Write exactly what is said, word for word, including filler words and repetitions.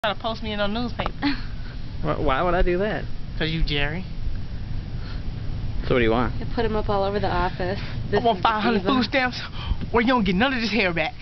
Try to post me in a newspaper. Why would I do that? Cause you Jerry. So what do you want? You put him up all over the office. This I want five hundred food stamps, or you don't get none of this hair back.